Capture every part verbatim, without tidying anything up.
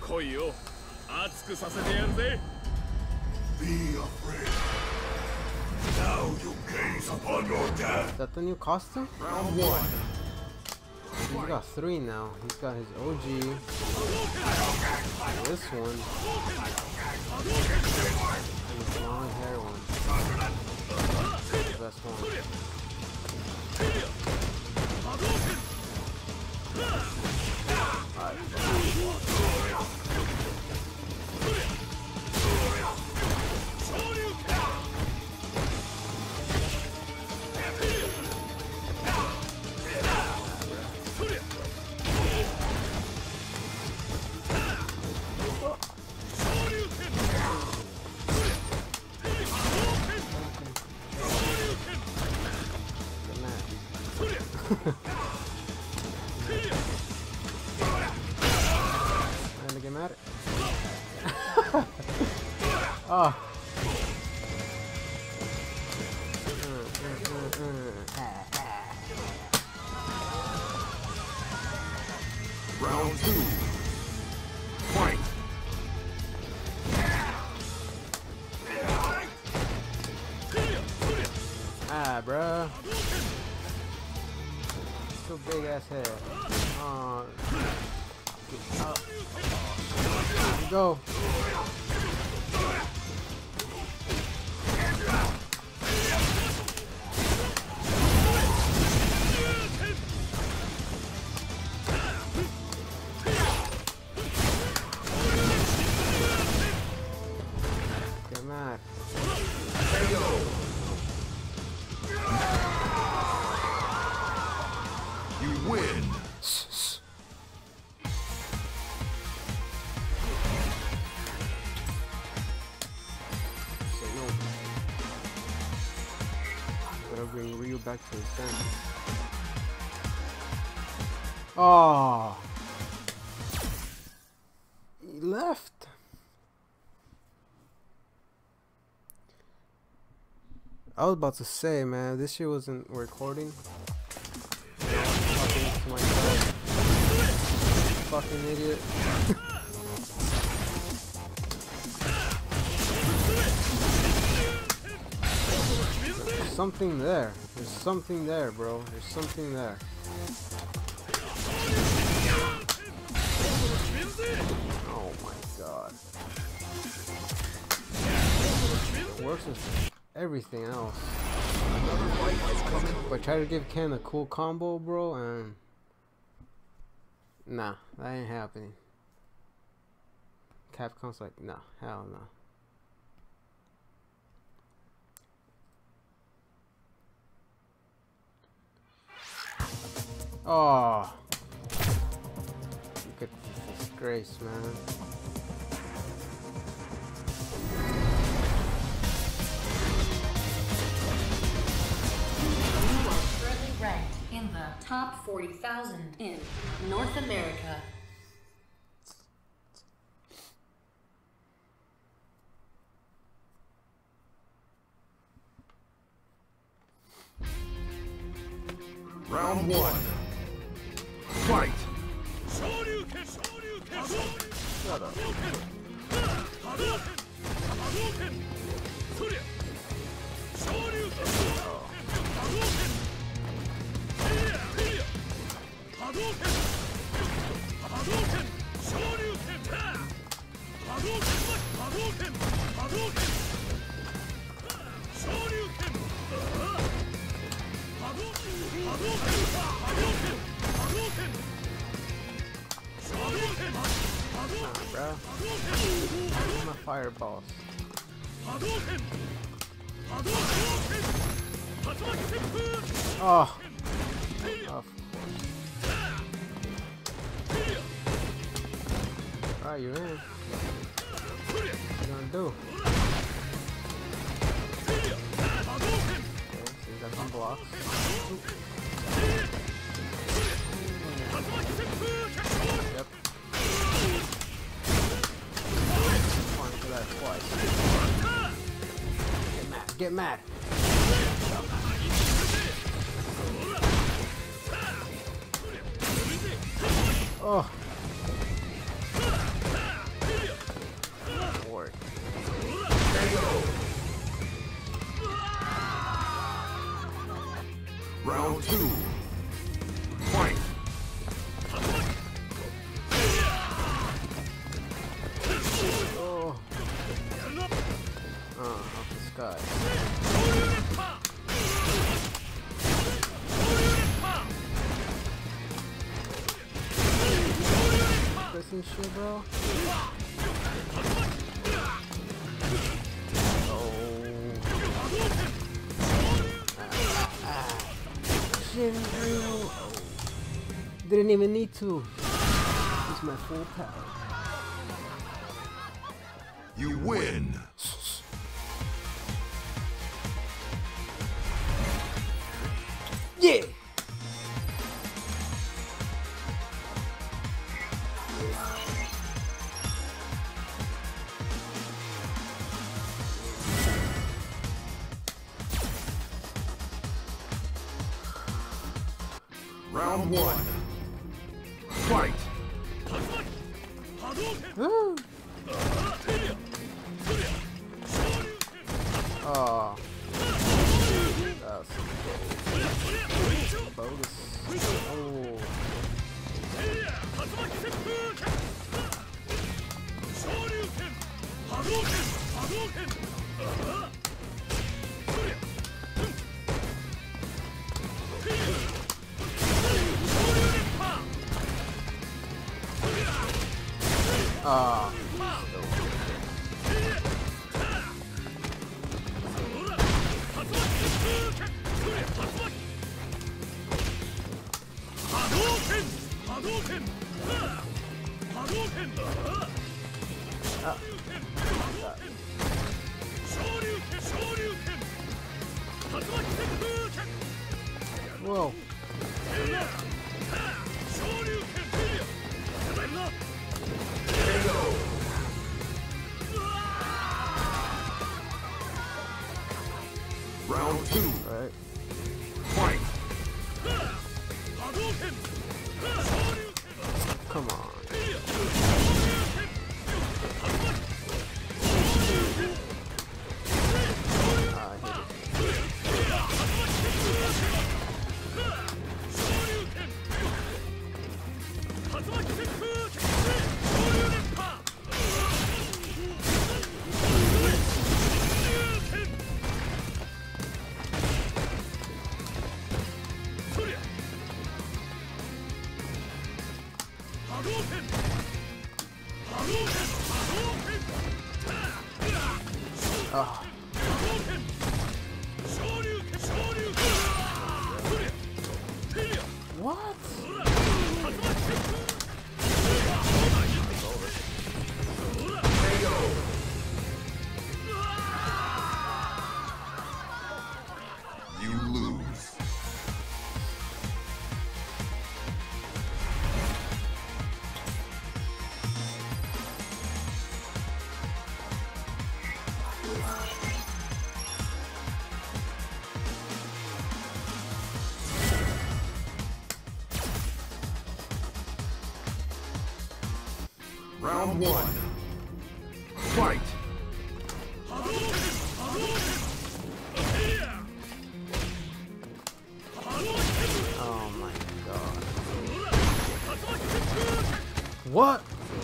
Be afraid. Now you gaze upon your death. Is that the new costume? Round one. He's got three now. He's got his O G. This one. And this long hair one. That's the best one. Trying to get mad at oh. Round two. Fight. Ah, bruh. Too big ass head. Oh. Oh. Here we go. Get mad. You win. Gotta bring Ryu back to his senses. Oh, he left. I was about to say, man, this shit wasn't recording. Fucking to myself. Fucking idiot. There's something there. There's something there, bro. There's something there. Oh my god. It works with everything else. If I try to give Ken a cool combo, bro, and nah, that ain't happening. Capcom's like, nah, hell no. Oh, look at this disgrace, man. You are currently ranked in the top forty thousand in North America. Round one. Fight. Shut up. Bro, I'm a fireball. Oh, of course. Alright, you're in. What you gonna do? Okay, so you got some blocks. Yep. Fine for that twice. Get mad. Get mad. Oh. attacks and shit, bro. Oh. Ah, ah. Shit, real. Oh. Didn't even need to. Use my full power. You win. Yeah. Round one. Fight. Woo. Oh. That's bogus. Oh. Ah. Whoa. Round two. Right. Fight. Come on. Ah, I hit it. Ah. What? You lose. Round one. Fight. Oh my god. What?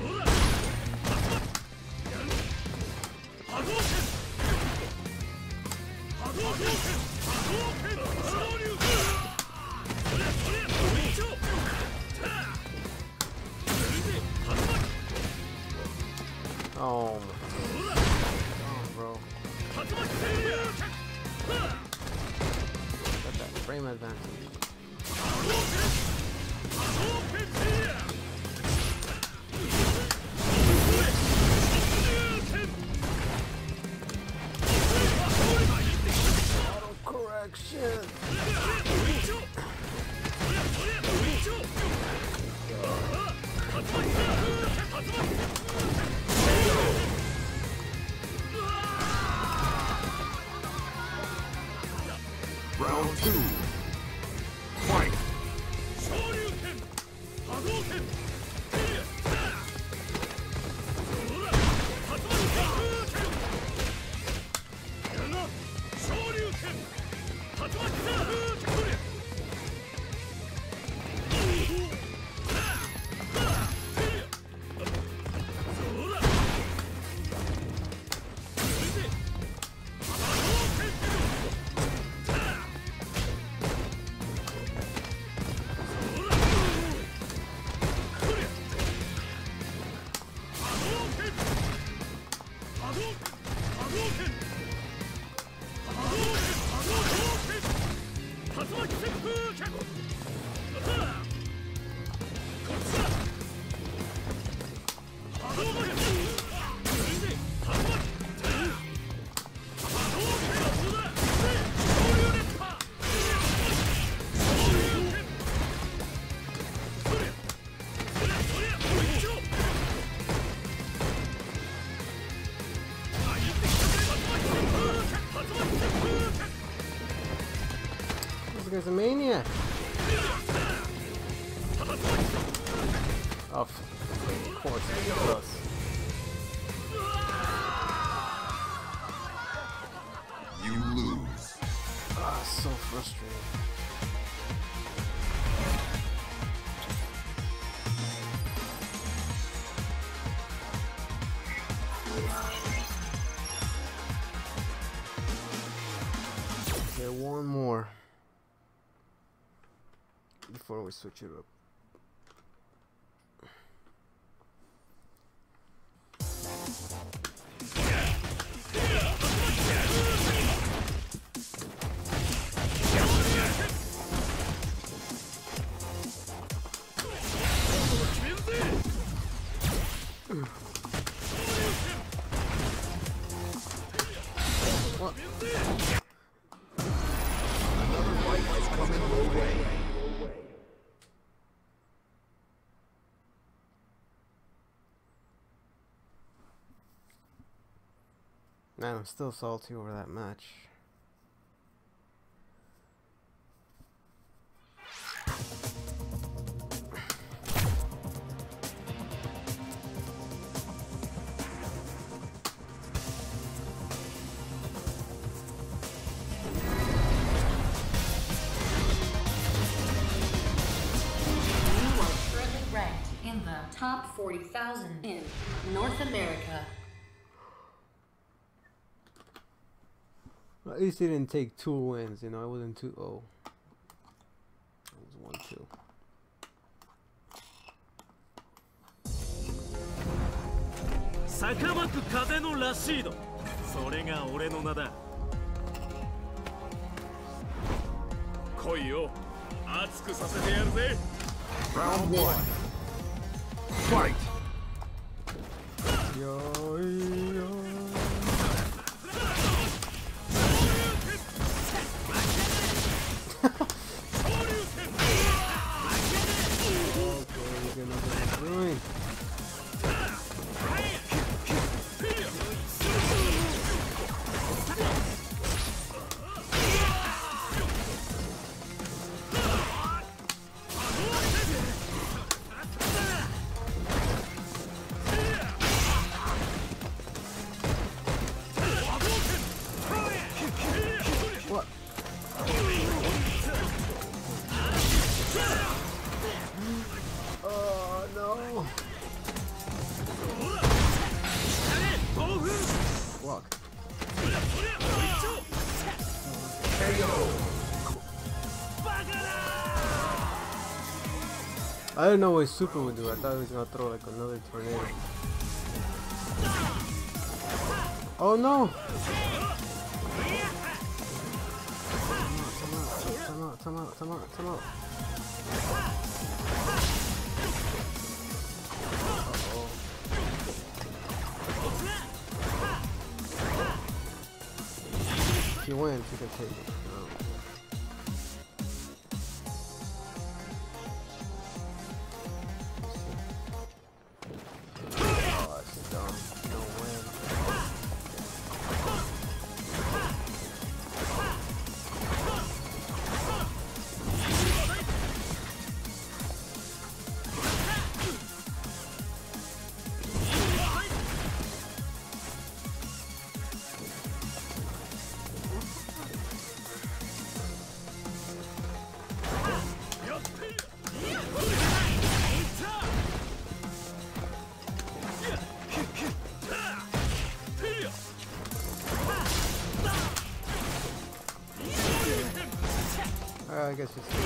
Oh my. Oh, bro. Got that frame advantage. Auto correction. Round two. Fight. guy's a maniac. Oh, of course, it's us. You lose. Ah, so frustrating. Okay, one more before we switch it up. What? Man, I'm still salty over that match. Top forty thousand in North America. At least he didn't take two wins, you know, it wasn't two oh. It was one two. Sakabaku Kaze no Rashido. それが俺の名だ。来いよ。熱くさせてやるぜ。 Round one. Fight! Yo, yo. What? Oh no! Walk. I didn't know what super would do. I thought he was gonna throw like another tornado. Oh no! Time out, time out, time out, time out. Uh-oh. If you win, you can take it. No. Oh, that's dumb. Don't win. Uh, I guess it's.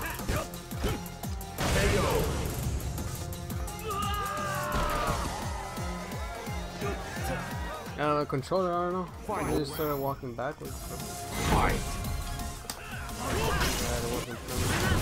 I don't know, controller, I don't know. I just started walking backwards. Fight! Yeah, it wasn't funny.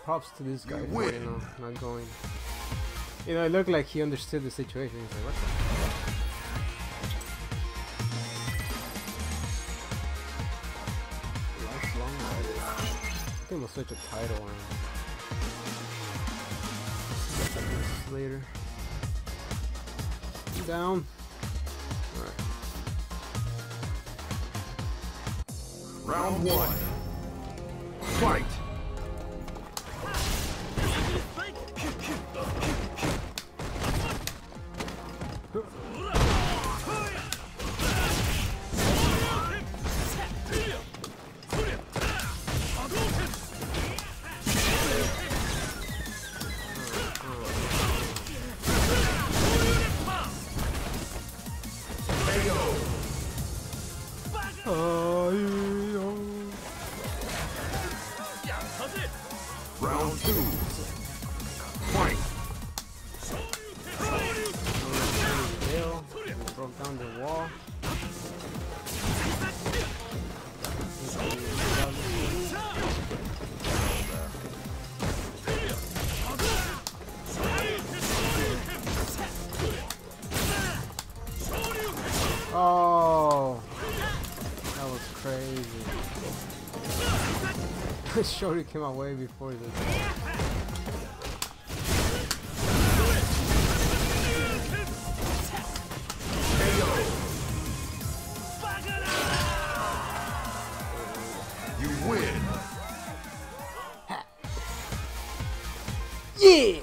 props to this guy You for, you win. know, not going. You know, it looked like he understood the situation. He's like, what the Life's long, right? I think we'll switch a title on this later. Down. Alright. Round one. Fight. Round two. Fight. Bill, he broke down the wall. Oh, that was crazy. Shorty came out way before this. You win. Yeah!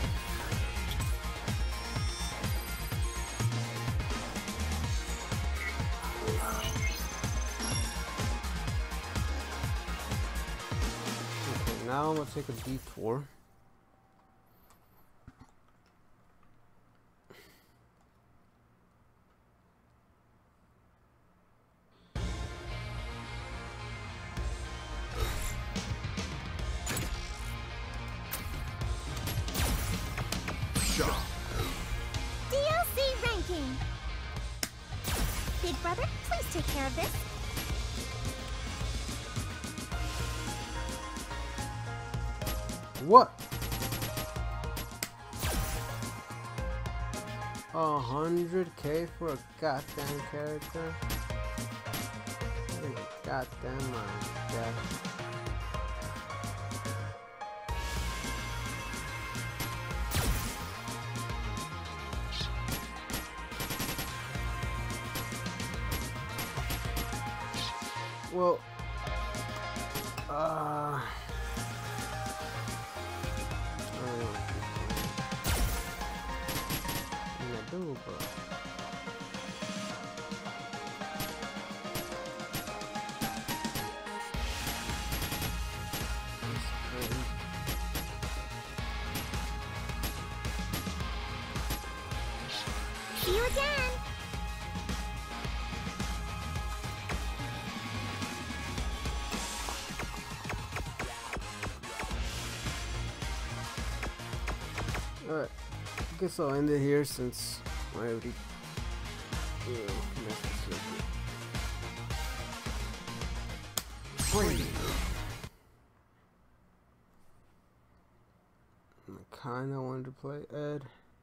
Okay, now I'm gonna take a detour. Shot. D L C ranking. Big brother, please take care of this. What? A hundred K for a goddamn character? What a goddamn mind, Jack. Well, uh, I don't know. I mean, I do, but it's crazy. See you again. Alright, I guess I'll end it here since I already you know, messed this up. Training. I kinda wanted to play Ed.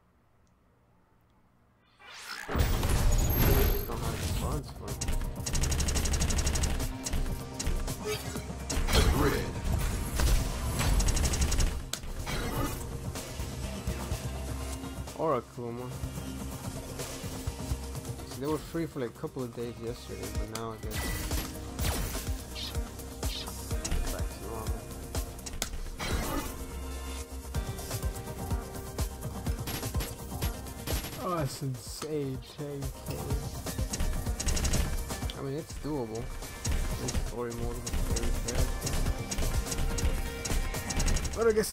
I just don't have the funds for it. Grid. Or a Kuma. So they were free for like a couple of days yesterday, but now I guess back to normal. Oh, that's insane, ten K. I mean, it's doable. In story mode with every character. But I guess